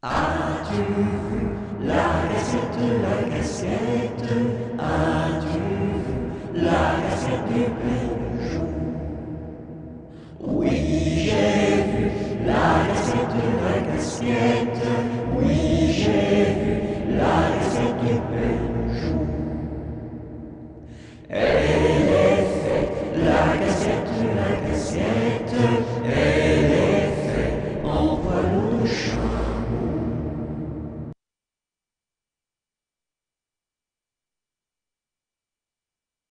As-tu vu la cassette? As-tu vu la cassette du Père Chou? Oui, j'ai vu la cassette, la casquette. Oui, j'ai vu la cassette du Père